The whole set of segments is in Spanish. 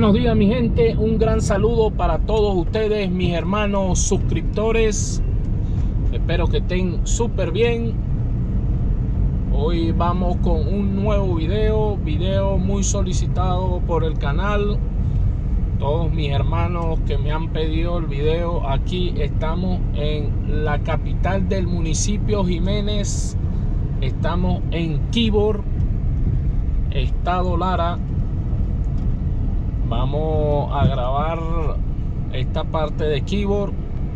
Buenos días, mi gente, un gran saludo para todos ustedes, mis hermanos suscriptores. Espero que estén súper bien. Hoy vamos con un nuevo video muy solicitado por el canal. Todos mis hermanos que me han pedido el video. Aquí estamos en la capital del municipio Jiménez. Estamos en Quibor, estado Lara. Vamos a grabar esta parte de Quibor.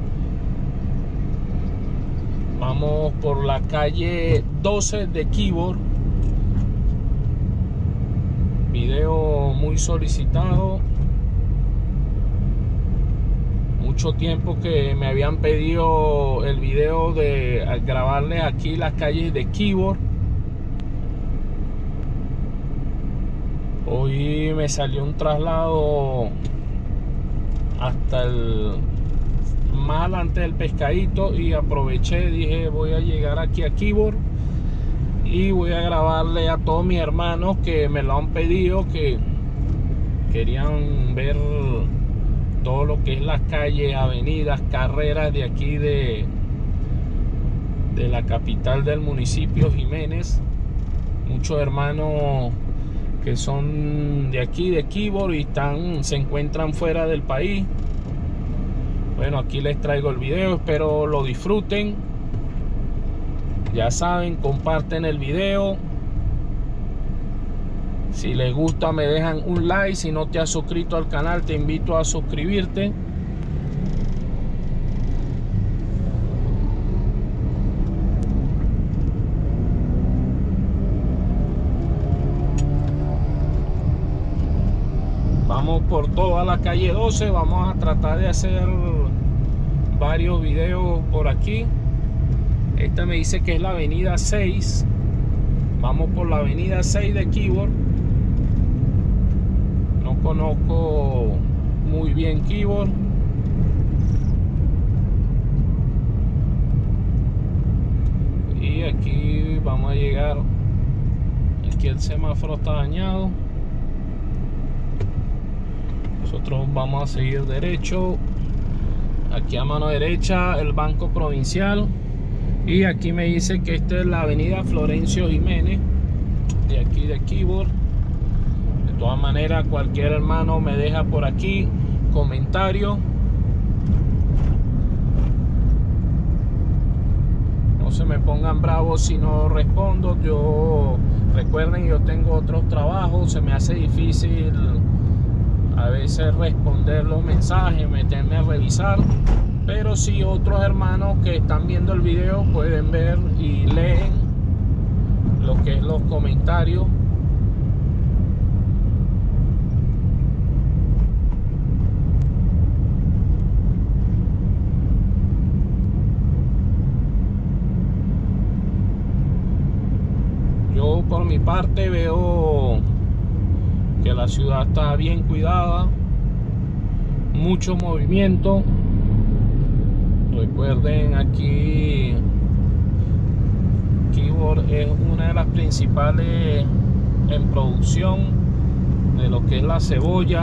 Vamos por la calle 12 de Quibor. Video muy solicitado. Mucho tiempo que me habían pedido el video de grabarles aquí las calles de Quibor. Hoy me salió un traslado hasta el más adelante del Pescadito y aproveché, dije voy a llegar aquí a Quibor y voy a grabarle a todos mis hermanos que me lo han pedido, que querían ver todo lo que es las calles, avenidas, carreras de aquí de la capital del municipio Jiménez. Muchos hermanos que son de aquí de Quibor y se encuentran fuera del país. Bueno, aquí les traigo el video, espero lo disfruten. Ya saben, comparten el video. Si les gusta me dejan un like. Si no te has suscrito al canal, te invito a suscribirte. Vamos por toda la calle 12. Vamos a tratar de hacer varios videos por aquí. Esta me dice que es la avenida 6. Vamos por la avenida 6 de Quibor. No conozco muy bien Quibor. Y aquí vamos a llegar. Aquí el semáforo está dañado. Nosotros vamos a seguir derecho. Aquí a mano derecha el Banco Provincial. Y aquí me dice que esta es la avenida Florencio Jiménez, de aquí de Quibor. De todas maneras, cualquier hermano me deja por aquí comentario. No se me pongan bravos si no respondo. Recuerden, yo tengo otros trabajos, se me hace difícil a veces responder los mensajes, meterme a revisar, pero si otros hermanos que están viendo el video pueden ver y leen lo que es los comentarios. Yo por mi parte veo que la ciudad está bien cuidada, mucho movimiento. Recuerden, aquí Quibor es una de las principales en producción de lo que es la cebolla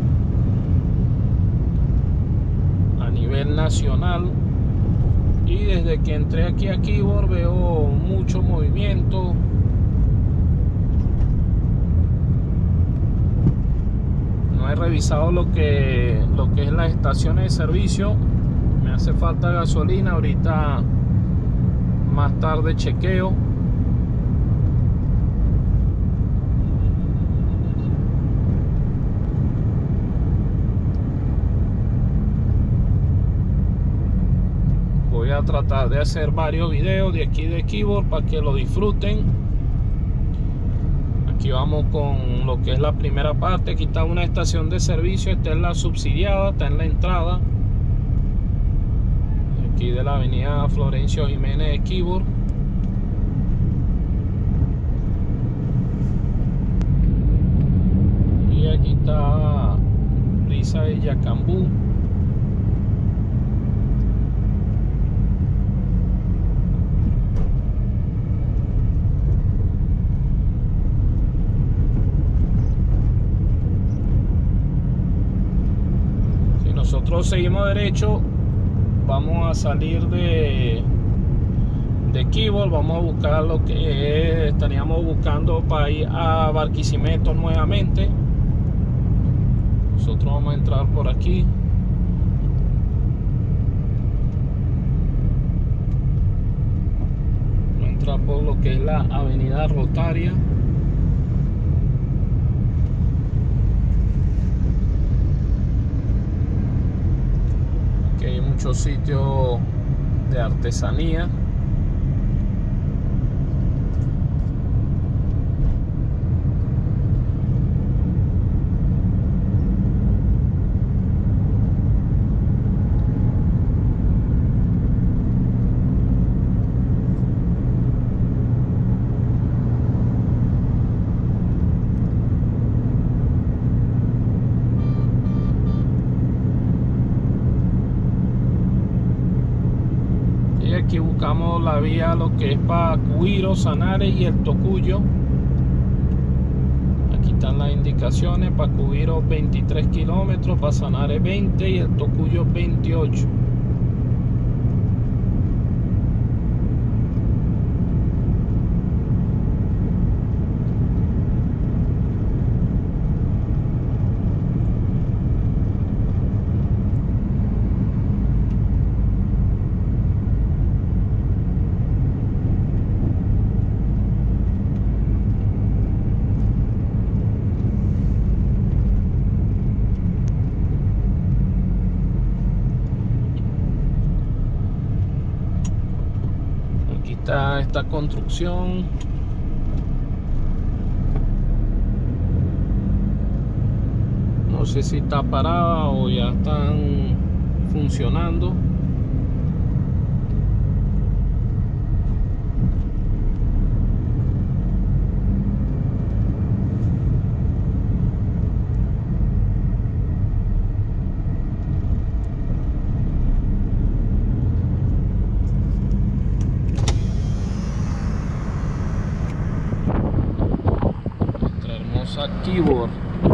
a nivel nacional. Y desde que entré aquí a Quibor veo mucho movimiento. No he revisado lo que es las estaciones de servicio. Me hace falta gasolina. Ahorita más tarde chequeo. Voy a tratar de hacer varios videos de aquí de Quibor para que lo disfruten. Aquí vamos con lo que es la primera parte. Aquí está una estación de servicio. Esta es la subsidiada, está en la entrada aquí de la avenida Florencio Jiménez de Quibor. Y aquí está Brisa de Yacambú. nosotros seguimos derecho. Vamos a salir de Kibor, vamos a buscar lo que estaríamos buscando para ir a Barquisimeto nuevamente. Nosotros vamos a entrar por aquí. Vamos a entrar por lo que es la avenida Rotaria. Aquí hay muchos sitios de artesanía. Aquí buscamos la vía lo que es para Cuiro, Sanare y el Tocuyo. Aquí están las indicaciones: para Cuiro 23 kilómetros, para Sanare 20 y el Tocuyo 28. Está esta construcción. No sé si está parada o ya están funcionando. Kibor.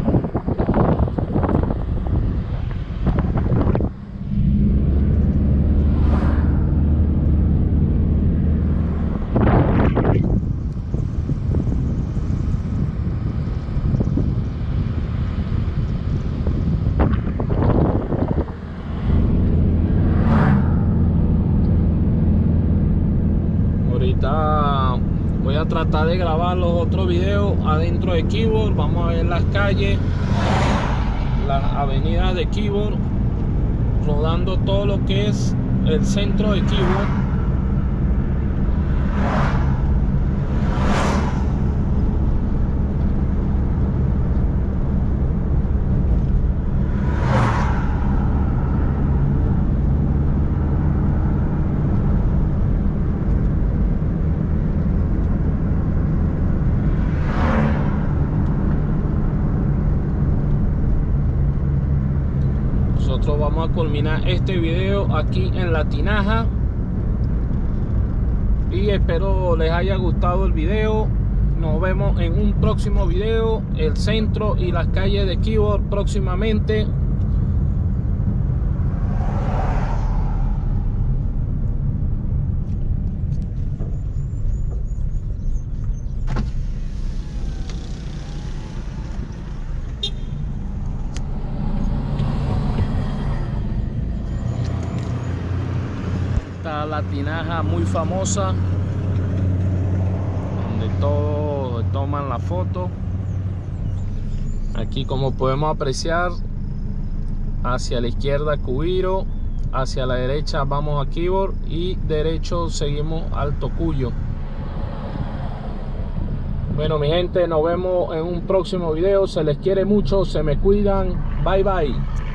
Ahorita voy a tratar de grabar los otros videos adentro de Kibor. Vamos a ver las calles, las avenidas de Kibor, rodando todo lo que es el centro de Kibor. Nosotros vamos a culminar este video aquí en La Tinaja y espero les haya gustado el video. Nos vemos en un próximo video, el centro y las calles de Kibor próximamente. La Tinaja muy famosa, donde todos toman la foto. Aquí, como podemos apreciar, hacia la izquierda Cuiro, hacia la derecha vamos a Kibor y derecho seguimos al Tocuyo. Bueno, mi gente, nos vemos en un próximo video. Se les quiere mucho, se me cuidan. Bye bye.